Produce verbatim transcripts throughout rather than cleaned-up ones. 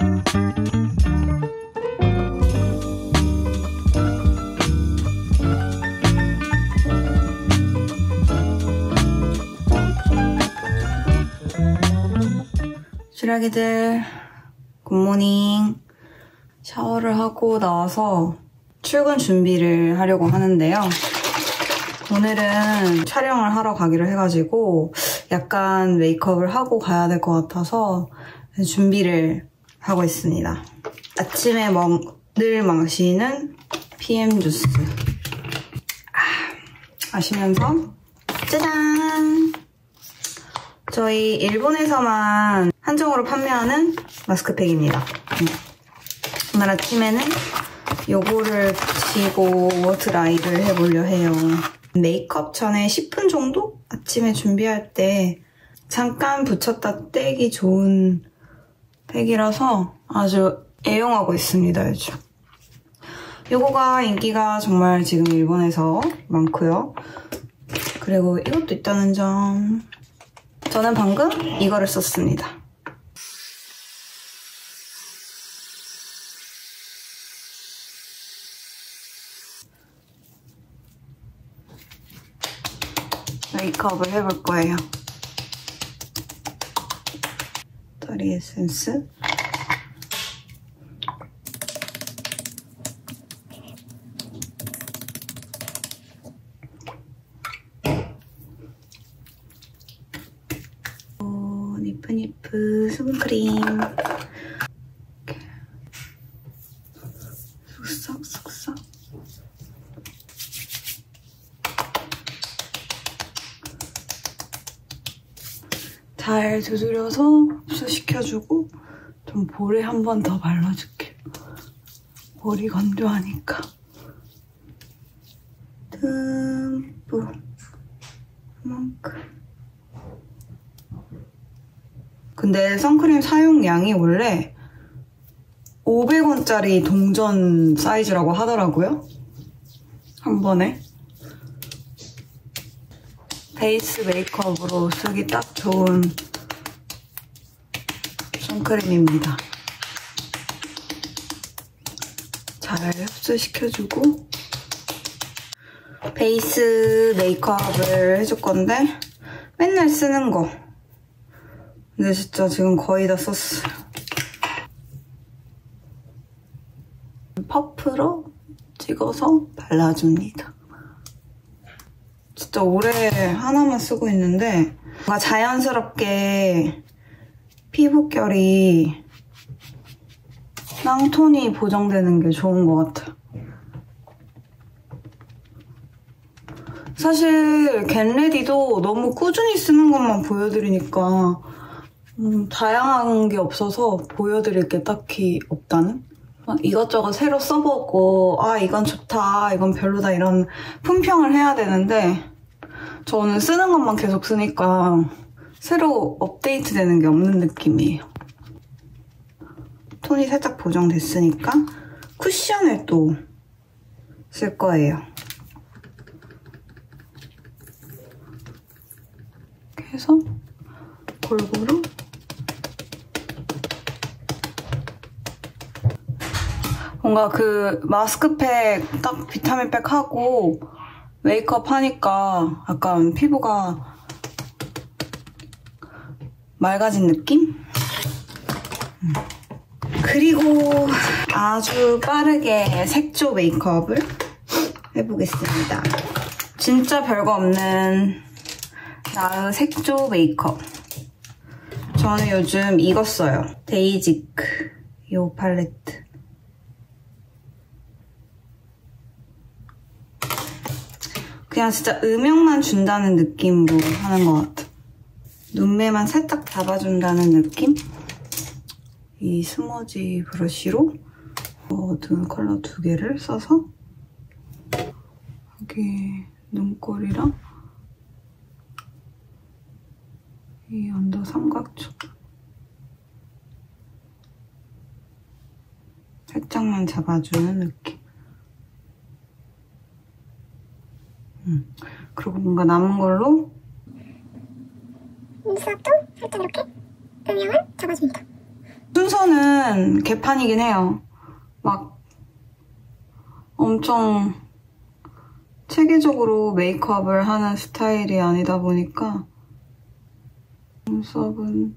주라기들 굿모닝. 샤워를 하고 나와서 출근 준비를 하려고 하는데요. 오늘은 촬영을 하러 가기로 해가지고 약간 메이크업을 하고 가야 될 것 같아서 준비를 하고 있습니다. 아침에 먹, 늘 마시는 피엠 주스 아, 마시면서 짜잔! 저희 일본에서만 한정으로 판매하는 마스크팩입니다. 오늘 아침에는 요거를 붙이고 드라이를 해보려 해요. 메이크업 전에 십 분 정도? 아침에 준비할 때 잠깐 붙였다 떼기 좋은 팩이라서 아주 애용하고 있습니다, 요즘. 요거가 인기가 정말 지금 일본에서 많고요. 그리고 이것도 있다는 점. 저는 방금 이거를 썼습니다. 메이크업을 해볼 거예요. 더리 에센스. 오, 니프니프 수분크림. 이렇게 쏙쏙쏙쏙. 잘 두드려서 흡수시켜주고 좀 볼에 한 번 더 발라줄게. 볼이 건조하니까. 듬뿍 이만큼. 근데 선크림 사용량이 원래 오백 원짜리 동전 사이즈라고 하더라고요. 한 번에. 베이스 메이크업으로 쓰기 딱 좋은 선크림입니다. 잘 흡수시켜주고 베이스 메이크업을 해줄 건데 맨날 쓰는 거. 근데 진짜 지금 거의 다 썼어요. 퍼프로 찍어서 발라줍니다. 진짜 오래 하나만 쓰고 있는데 뭔가 자연스럽게 피부결이 낭톤이 보정되는 게 좋은 것 같아요. 사실 겟레디도 너무 꾸준히 쓰는 것만 보여드리니까 음, 다양한 게 없어서 보여드릴 게 딱히 없다는? 이것저것 새로 써보고 아 이건 좋다 이건 별로다 이런 품평을 해야 되는데 저는 쓰는 것만 계속 쓰니까 새로 업데이트 되는 게 없는 느낌이에요. 톤이 살짝 보정됐으니까 쿠션을 또 쓸 거예요. 이렇게 해서 골고루 뭔가 그 마스크팩 딱 비타민팩 하고 메이크업 하니까 약간 피부가 맑아진 느낌? 음. 그리고 아주 빠르게 색조 메이크업을 해보겠습니다. 진짜 별거 없는 나의 색조 메이크업. 저는 요즘 이거 써요. 데이지크 이 팔레트. 그냥 진짜 음영만 준다는 느낌으로 하는 것 같아. 눈매만 살짝 잡아준다는 느낌? 이 스머지 브러쉬로 어두운 컬러 두 개를 써서 여기 눈꼬리랑 이 언더 삼각존 살짝만 잡아주는 느낌. 음. 그리고 뭔가 남은 걸로 눈썹도 살짝 이렇게 음영을 잡아줍니다. 순서는 개판이긴 해요. 막 엄청 체계적으로 메이크업을 하는 스타일이 아니다 보니까 눈썹은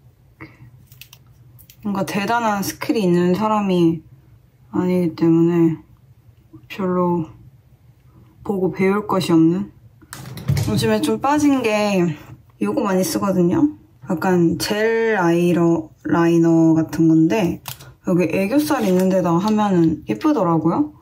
뭔가 대단한 스킬이 있는 사람이 아니기 때문에 별로 보고 배울 것이 없는? 요즘에 좀 빠진 게 이거 많이 쓰거든요? 약간 젤 아이러, 라이너 같은 건데 여기 애교살 있는 데다가 하면은 예쁘더라고요?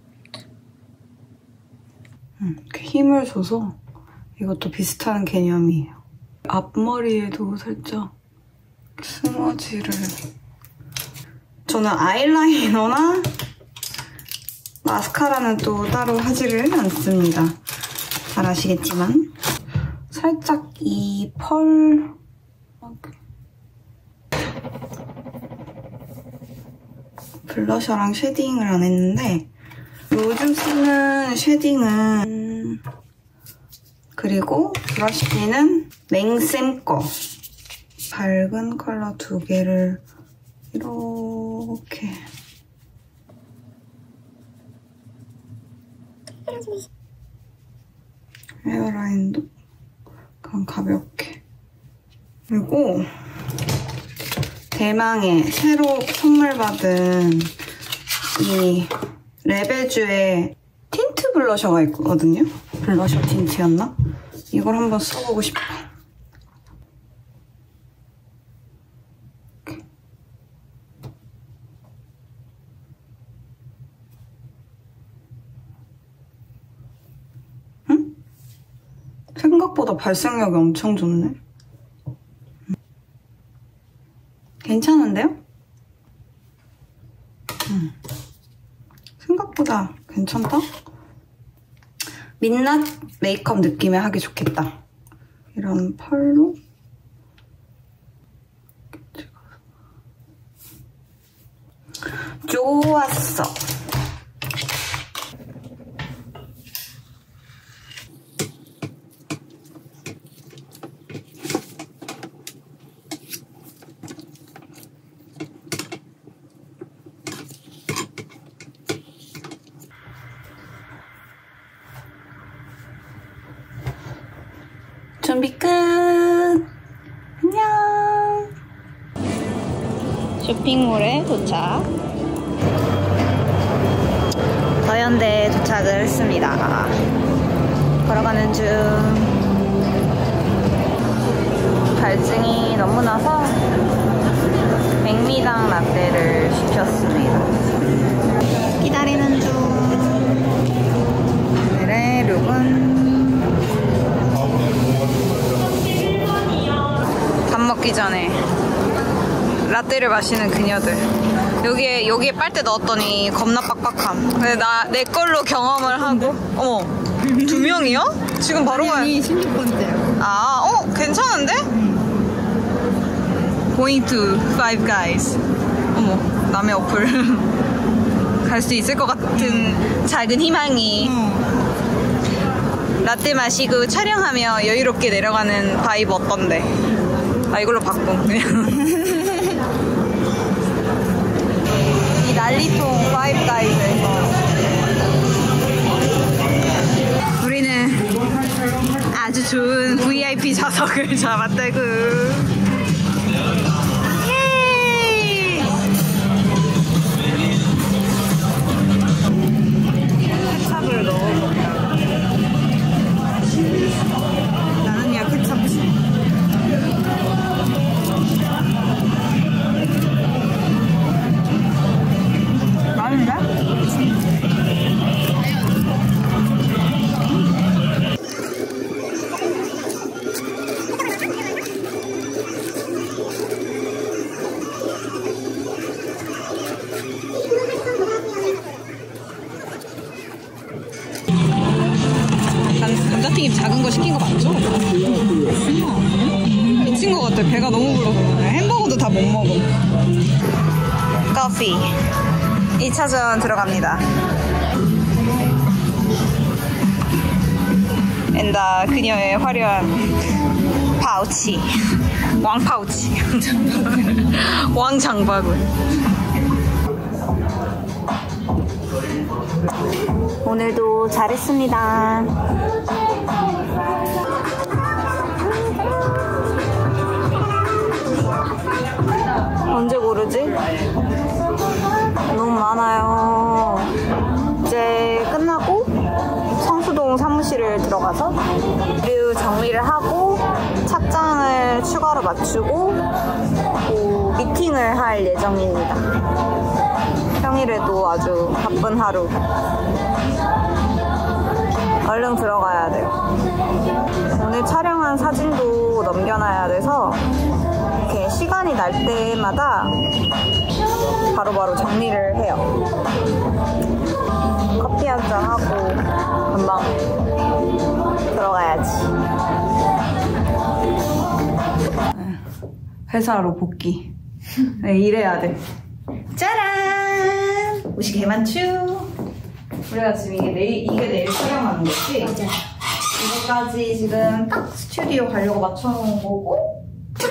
이렇게 힘을 줘서 이것도 비슷한 개념이에요. 앞머리에도 살짝 스머지를 저는 아이라이너나 마스카라는 또 따로 하지를 않습니다. 잘 아시겠지만 살짝 이 펄 블러셔랑 쉐딩을 안 했는데 요즘 쓰는 쉐딩은 그리고 브러쉬는 맹쌤 거 밝은 컬러 두 개를 이렇게 헤어라인도 그냥 가볍게 그리고 대망의 새로 선물 받은 이 레베주의 틴트 블러셔가 있거든요? 블러셔 틴트였나? 이걸 한번 써보고 싶어. 응? 생각보다 발색력이 엄청 좋네. 괜찮은데요? 음. 생각보다 괜찮다? 민낯 메이크업 느낌에 하기 좋겠다. 이런 펄로 좋았어. 준비 끝! 안녕! 쇼핑몰에 도착. 더현대에 도착을 했습니다. 걸어가는 중. 갈증이 너무 나서 백미당 라떼를 시켰습니다. 기다리는 중. 오늘의 룩은 밥 먹기 전에 라떼를 마시는 그녀들. 여기에 여기에 빨대 넣었더니 겁나 빡빡함. 근데 나 내 걸로 경험을 하고. 어머, 두 명이요? 지금 바로 가요. 이 십육 번째요. 아, 어, 괜찮은데? Going to Five Guys. 어머, 남의 어플. 갈 수 있을 것 같은 작은 희망이. 라떼 마시고 촬영하며 여유롭게 내려가는 바이브 어떤데? 아, 이걸로 바꿈 그냥. 이 난리통 파이브 가이즈에서 우리는 아주 좋은 브이아이피 좌석을 잡았다구. 예이! 케찹을 넣어볼까? 나는 야 케찹 맛있는데? 감자튀김 작은 거 시킨 거 맞죠? 미친 거 같아. 배가 너무 불러서. 햄버거도 다 못 먹음. 커피. 이 차전 들어갑니다. 엔다 그녀의 화려한 파우치. 왕파우치. 왕장바구니. 오늘도 잘했습니다. 언제 고르지? 너무 많아요. 이제 끝나고 성수동 사무실을 들어가서 류 정리를 하고 착장을 추가로 맞추고 또 미팅을 할 예정입니다. 평일에도 아주 바쁜 하루. 얼른 들어가야 돼요. 오늘 촬영한 사진도 넘겨놔야 돼서 이렇게 시간이 날 때마다 바로바로 정리를 해요. 커피 한잔 하고 금방 들어가야지. 회사로 복귀. 네, 일해야 돼. 짜란! 옷이 개 많죠? 우리가 지금 이게 내일, 이게 내일 촬영하는 거지? 맞아. 이거까지 지금 딱 스튜디오 가려고 맞춰놓은 거고.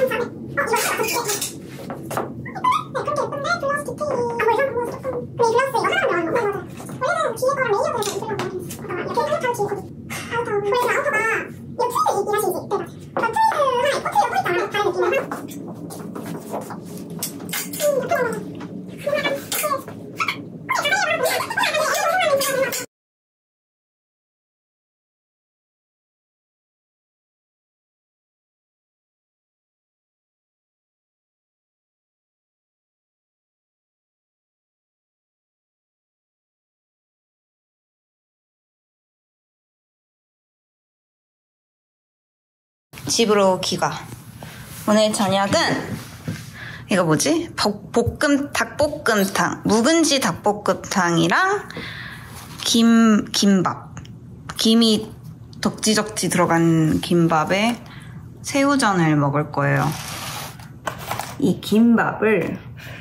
집으로 귀가. 오늘 저녁은 이거 뭐지? 볶음 닭볶음탕, 묵은지 닭볶음탕이랑 김 김밥. 김이 덕지덕지 들어간 김밥에 새우전을 먹을 거예요. 이 김밥을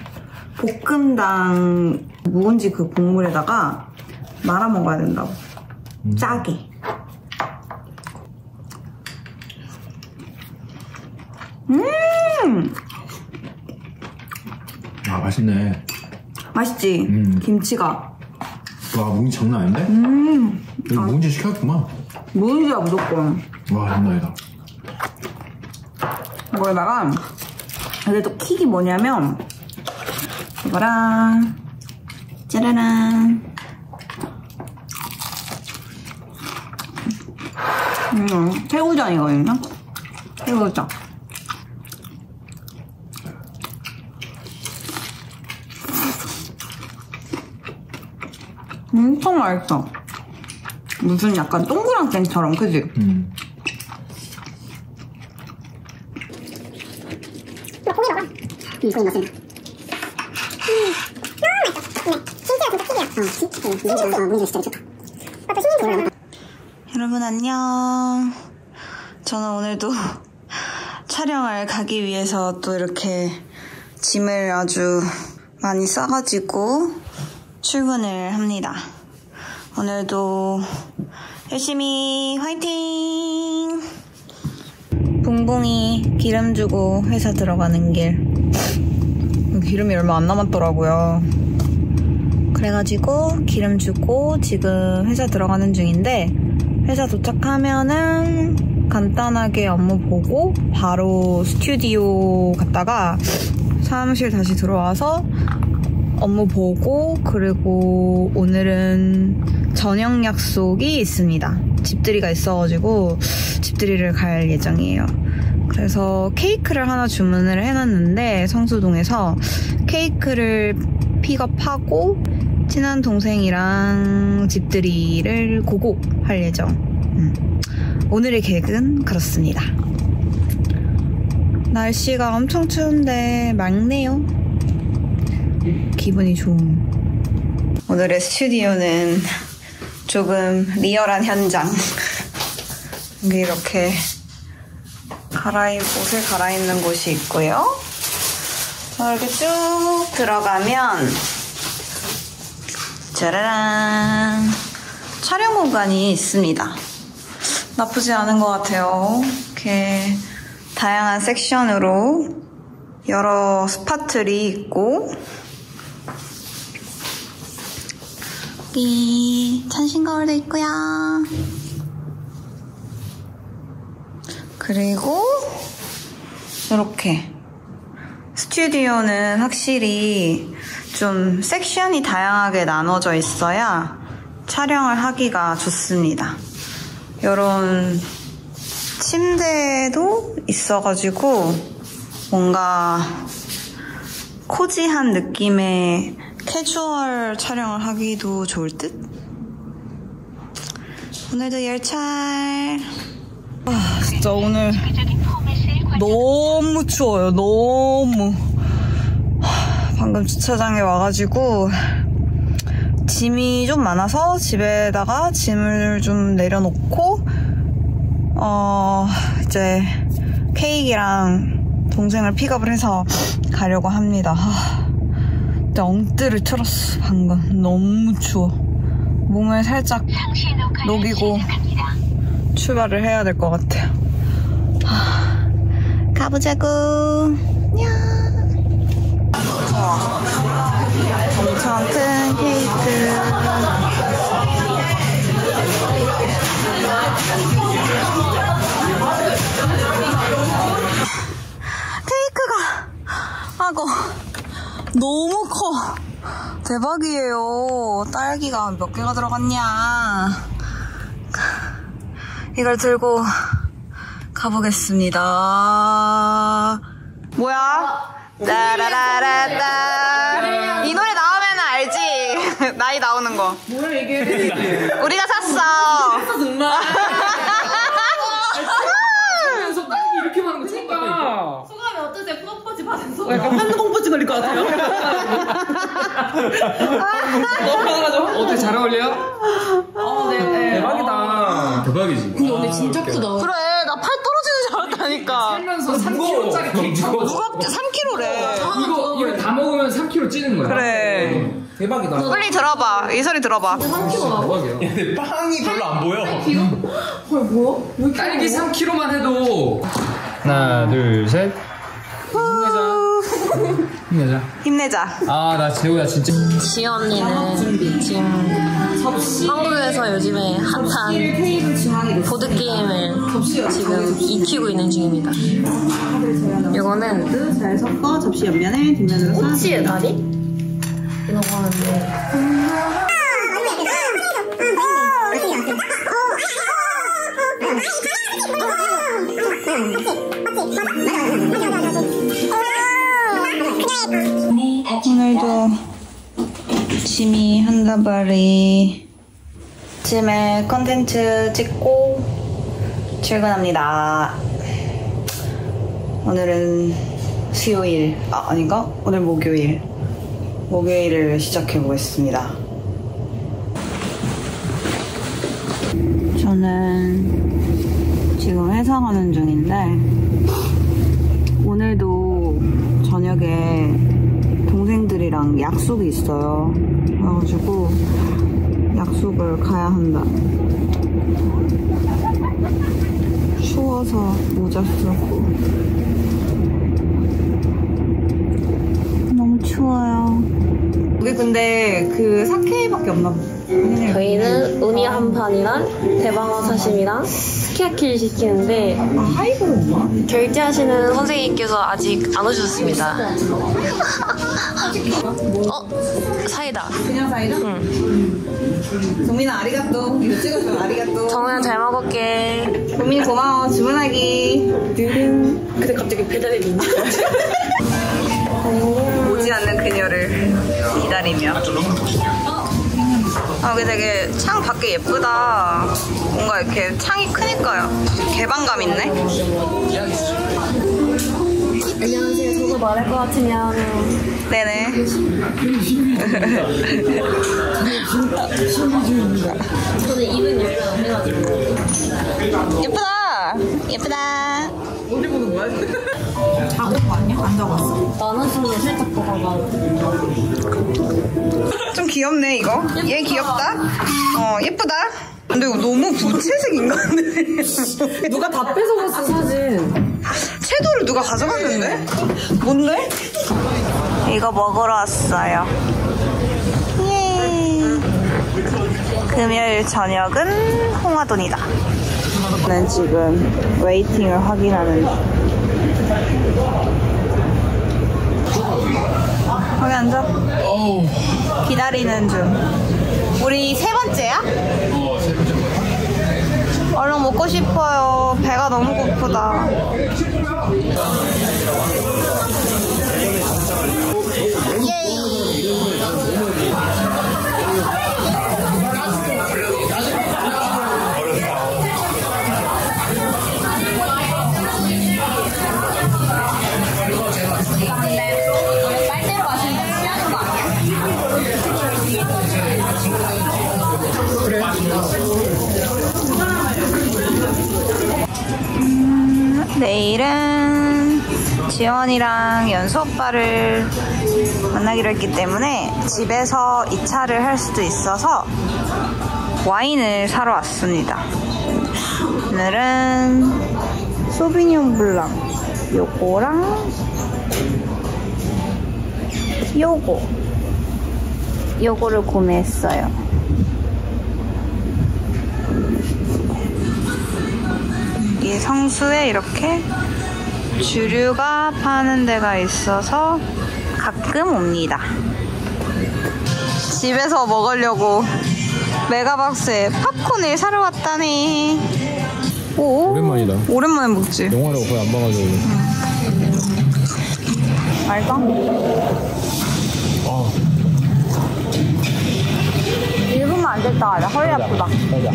볶음당 묵은지 그 국물에다가 말아 먹어야 된다고. 음. 짜게. 음! 아, 맛있네. 맛있지? 음. 김치가. 와, 묵은지 장난 아닌데? 음. 이거 아. 묵은지 시켰구만. 묵은지야, 무조건. 와, 장난 아니다. 이거에다가, 근데 또 킥이 뭐냐면, 이거랑, 짜라란. 음, 새우전이거든요? 새우전. 엄청 맛있어. 무슨 약간 동그랑땡처럼, 그지? 음. 이거 고기 먹어. 응, 고기 먹습니다. 음, 너무 맛있어. 근데 진짜 진짜 튀기야. 어, 진짜. 어, 문제 진짜 좋다. 아까 신경 여러분 안녕. 저는 오늘도 촬영을 가기 위해서 또 이렇게 짐을 아주 많이 싸가지고 출근을 합니다. 오늘도 열심히 화이팅! 붕붕이 기름 주고 회사 들어가는 길. 기름이 얼마 안 남았더라고요. 그래가지고 기름 주고 지금 회사 들어가는 중인데, 회사 도착하면은 간단하게 업무 보고 바로 스튜디오 갔다가 사무실 다시 들어와서 업무 보고, 그리고 오늘은 저녁 약속이 있습니다. 집들이가 있어가지고 집들이를 갈 예정이에요. 그래서 케이크를 하나 주문을 해놨는데 성수동에서 케이크를 픽업하고 친한 동생이랑 집들이를 고고 할 예정. 음. 오늘의 계획은 그렇습니다. 날씨가 엄청 추운데 맑네요. 기분이 좋음. 오늘의 스튜디오는 조금 리얼한 현장. 이렇게 갈아입, 옷을 갈아입는 곳이 있고요. 이렇게 쭉 들어가면 짜라란 촬영 공간이 있습니다. 나쁘지 않은 것 같아요. 이렇게 다양한 섹션으로 여러 스팟들이 있고, 여기 찬신 거울도 있고요. 그리고 이렇게 스튜디오는 확실히 좀 섹션이 다양하게 나눠져 있어야 촬영을 하기가 좋습니다. 이런 침대도 있어가지고 뭔가 코지한 느낌의 캐주얼 촬영을 하기도 좋을 듯? 오늘도 열찰. 아, 진짜 오늘 너무 추워요. 너무. 방금 주차장에 와가지고 짐이 좀 많아서 집에다가 짐을 좀 내려놓고 어 이제 케이크랑 동생을 픽업을 해서 가려고 합니다. 아, 진짜 엉뜨를 틀었어. 방금 너무 추워. 몸을 살짝 녹이고 출발을 해야 될 것 같아요. 아, 가보자고. 야. 엄청 큰 케이크. 케이크가 아고 너무 커. 대박이에요. 딸기가 몇 개가 들어갔냐. 이걸 들고 가보겠습니다. 뭐야? 따라라라따. 이 노래 나오면 알지? 나이 나오는 거. 뭐야 이게? 우리가 샀어. 정말. 하면서 딸기 이렇게 많은 거 처음 봐. 소감이 어떠세요? 프로포즈 받은 소감. 약간 한동포즈 걸릴 것 같아요. 어떻게 잘 어울려요? 어, 네, 네. 대박이다. 대박이지. 근데 오늘 진짜 크다. 그래, 나 팔 떨어지는 줄 알았다니까. 살면서 삼 킬로그램짜리 케이크 처음 봤어. 누가 삼 킬로그램래. 이거 이거 다 먹으면 삼 킬로그램 찌는 거야. 그래. 대박이다. 빨리 들어봐. 이 소리 들어봐. 삼 킬로그램. 대박이야. 근데 빵이 별로 안 보여. 헐, 뭐야? 왜 이렇게 딸기 삼 킬로그램만 해도. 하나, 둘, 셋. 힘내자. 힘내자. 힘내자. 아, 나 재호야 진짜. 지연 언니는 지금 한국에서 요즘에 핫한 보드게임을 지금 익히고 있는 중입니다. 이거는 잘 섞어 접시 옆면에 뒷면으로 싸. 꼬치의 다리? 이런 거 하는데 오늘도 짐이 한 다발이 짐에 컨텐츠 찍고 출근합니다. 오늘은 수요일, 아 아닌가? 오늘 목요일 목요일을 시작해 보겠습니다. 저는 지금 회사 가는 중인데 오늘도 저녁에 동생들이랑 약속이 있어요. 그래가지고 약속을 가야 한다. 추워서 모자 쓰고 너무 추워요. 우리 근데 그 사케밖에 없나 봐. 저희는 우니 한 판이랑 대방어 사심이랑 스키야키를 시키는데 하이브는 뭐야? 결제하시는 선생님께서 아직 안 오셨습니다. 어? 사이다. 그냥 사이다? 응. 동민아 아리가또. 이거 찍어줘. 아리가또. 정우야 잘 먹을게. 동민이 고마워. 주문하기. 드릉. 근데 갑자기 배달의 민지. 오지 않는 그녀를 기다리며. 아, 여기 되게 창 밖에 예쁘다. 뭔가 이렇게 창이 크니까요. 개방감 있네. 안녕하세요. 저도 말할 것 같으면 네네. 저는 입은 열려 안 해가지고. 예쁘다. 예쁘다. 어디 보는 거야? 자고 거 아니야? 안 자고 왔어? 나는 좀 살짝 보다가 좀 귀엽네 이거. 얘 귀엽다. 어 예쁘다. 근데 이거 너무 부채색 인간들. 누가 다 뺏어갔어, 사진. 채 태도를 누가 가져갔는데? 뭔데? 이거 먹으러 왔어요. 예. 금요일 저녁은 홍화돈이다. 저는 지금 웨이팅을 확인하는 중. 거기 앉아. 기다리는 중. 우리 세 번째야? 어, 세 번째. 얼른 먹고 싶어요. 배가 너무 고프다. 음, 내일은 지원이랑 연수 오빠를 만나기로 했기 때문에 집에서 이 차를 할 수도 있어서 와인을 사러 왔습니다. 오늘은 소비뇽 블랑 요거랑 요거 요거를 구매했어요. 이 성수에 이렇게 주류가 파는 데가 있어서 가끔 옵니다. 집에서 먹으려고 메가박스에 팝콘을 사러 왔다네. 오, 오랜만이다. 오랜만에 먹지. 영화를 거의 안 봐가지고. 알까? 어. 일 분만 안 됐다 가자. 허리 아프다. 가자.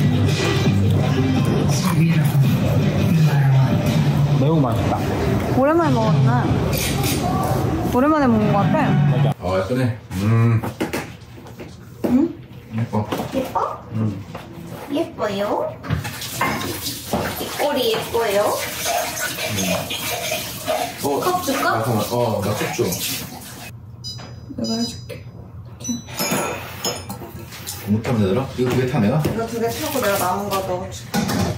매우 맛있다. 오랜만에 먹었네. 오랜만에 먹은 것 같아. 아, 예쁘네. 음. 응? 예뻐. 예뻐? 음. 예뻐요? 이 꼬리 예뻐요? 어, 컵 줄까? 잠깐만. 어, 나 컵 줘. 내가 해줄게. 못하면 되더라? 이거 두 개 타, 내가? 이거 두 개 타고 내가 남은 거 넣어줄게.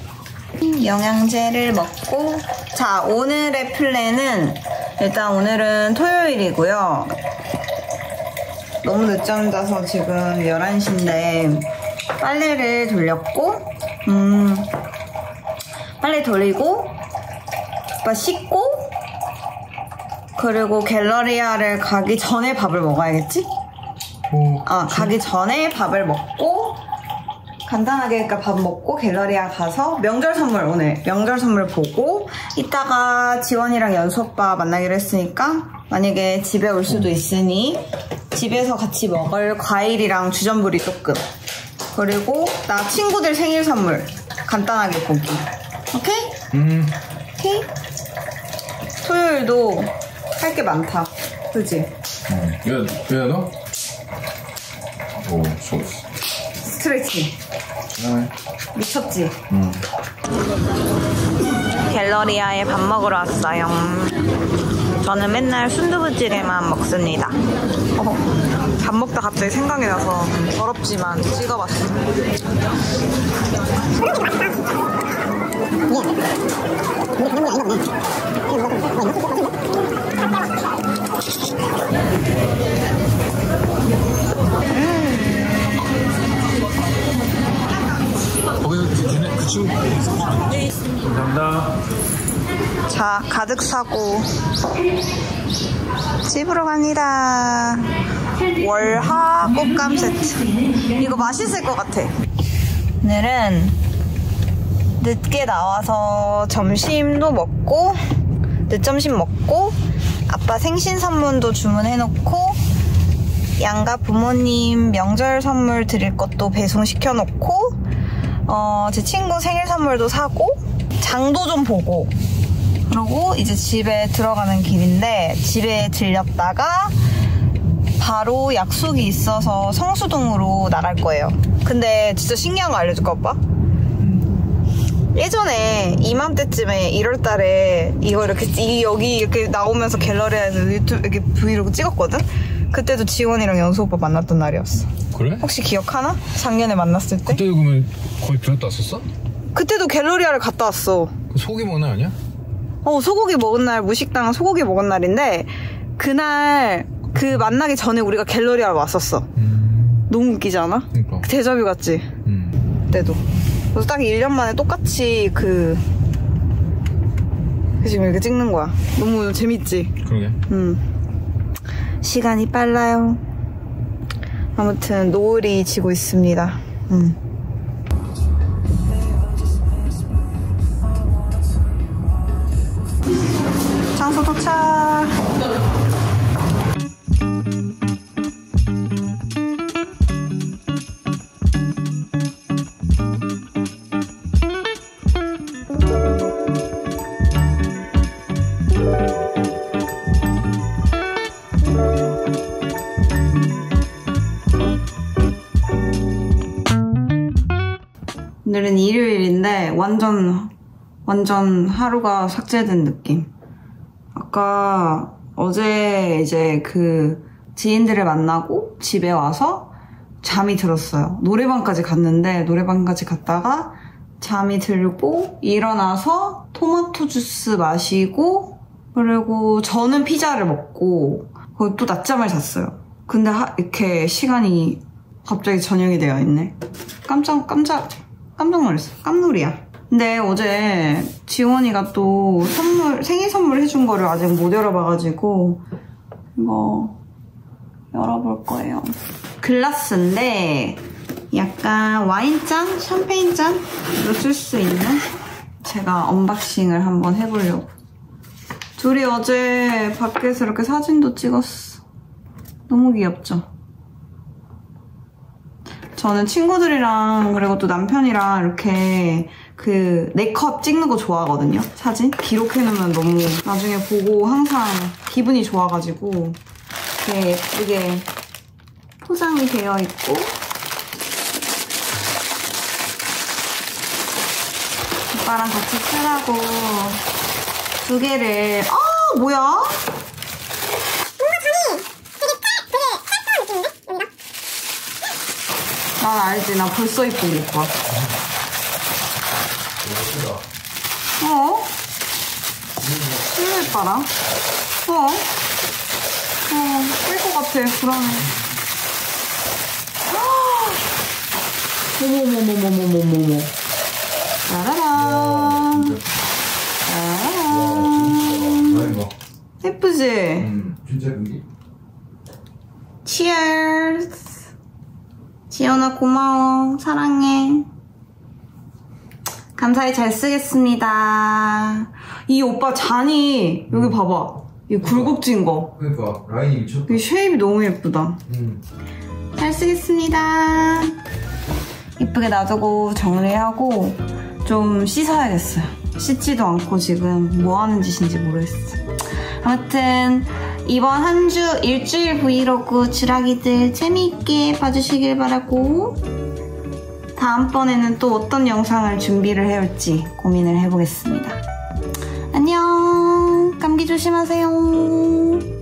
영양제를 먹고. 자, 오늘의 플랜은 일단 오늘은 토요일이고요. 너무 늦잠 자서 지금 열한 시인데 빨래를 돌렸고, 음, 빨래 돌리고 오빠 씻고, 그리고 갤러리아를 가기 전에 밥을 먹어야겠지? 오. 아, 가기 전에 밥을 먹고 간단하게 그러니까 밥 먹고 갤러리아 가서 명절 선물, 오늘 명절 선물 보고 이따가 지원이랑 연수 오빠 만나기로 했으니까 만약에 집에 올 수도 있으니 집에서 같이 먹을 과일이랑 주전부리 조금, 그리고 나 친구들 생일 선물 간단하게 보기. 오케이? 음. 오케이? 토요일도 할 게 많다. 그치? 음. 왜, 왜 너? 오, 좋았어. 스트레칭 아, 미쳤지? 음. 갤러리아에 밥 먹으러 왔어요. 저는 맨날 순두부찌개만 먹습니다. 어, 밥 먹다 갑자기 생각이 나서 더럽지만 찍어봤어. 거기서 걔네 그 친구. 감사합니다. 자, 가득 사고 집으로 갑니다. 월하 꽃감 세트. 이거 맛있을 것 같아. 오늘은 늦게 나와서 점심도 먹고 늦점심 먹고 아빠 생신 선물도 주문해놓고 양가 부모님 명절 선물 드릴 것도 배송시켜놓고 어, 제 친구 생일 선물도 사고 장도 좀 보고 그러고 이제 집에 들어가는 길인데, 집에 들렸다가 바로 약속이 있어서 성수동으로 나갈 거예요. 근데 진짜 신기한 거 알려줄까 오빠? 예전에 이맘때쯤에 일월 달에 이거 이렇게 이 여기 이렇게 나오면서 갤러리에서 유튜브 이렇게 브이로그 찍었거든? 그때도 지원이랑 연수 오빠 만났던 날이었어. 그래? 혹시 기억하나? 작년에 만났을 때? 그때 그러면 거의 비었다 왔었어? 그때도 갤러리아를 갔다 왔어. 그 소규모는 아니야? 어, 소고기 먹은 날, 무식당 소고기 먹은 날인데, 그날, 그 만나기 전에 우리가 갤러리아를 왔었어. 음. 너무 웃기지 않아? 그러니까. 데자뷰 같지? 음. 그때도. 그래서 딱 일 년 만에 똑같이 그, 그 지금 이렇게 찍는 거야. 너무 재밌지? 그러게. 음. 시간이 빨라요. 아무튼, 노을이 지고 있습니다. 음. 장소 도착. 오늘은 일요일인데 완전 완전 하루가 삭제된 느낌. 아까 어제 이제 그 지인들을 만나고 집에 와서 잠이 들었어요. 노래방까지 갔는데 노래방까지 갔다가 잠이 들고 일어나서 토마토 주스 마시고 그리고 저는 피자를 먹고 또 낮잠을 잤어요. 근데 하, 이렇게 시간이 갑자기 저녁이 되어 있네. 깜짝 깜짝 깜짝 놀랐어. 깜놀이야. 근데 어제 지원이가 또 선물, 생일 선물 해준 거를 아직 못 열어봐가지고 이거 열어볼 거예요. 글라스인데 약간 와인잔, 샴페인잔으로 쓸 수 있는 제가 언박싱을 한번 해보려고. 둘이 어제 밖에서 이렇게 사진도 찍었어. 너무 귀엽죠? 저는 친구들이랑 그리고 또 남편이랑 이렇게 그 네 컷 찍는 거 좋아하거든요. 사진 기록해놓으면 너무 나중에 보고 항상 기분이 좋아가지고 이렇게 예쁘게 포장이 되어 있고 오빠랑 같이 쓰라고 두 개를. 아 뭐야? 난 알지. 나 벌써 이쁜 게 입고 왔어. 어? 실루엣 봐라. 어? 어, 뺄 것 같아. 불안해. 어머머머머머머머머. 짜라란. 짜라란. 예쁘지? 음, 진짜 여기? Cheers. 지연아 고마워. 사랑해. 감사히 잘 쓰겠습니다. 이 오빠 잔이 여기 봐봐. 이 굴곡진 거. 그러니까 라인이 미쳤다. 이 쉐입이 너무 예쁘다. 음. 잘 쓰겠습니다. 예쁘게 놔두고 정리하고 좀 씻어야겠어요. 씻지도 않고 지금 뭐 하는 짓인지 모르겠어. 아무튼 이번 한 주 일주일 브이로그 주라기들 재미있게 봐주시길 바라고 다음번에는 또 어떤 영상을 준비를 해올지 고민을 해보겠습니다. 안녕. 감기 조심하세요.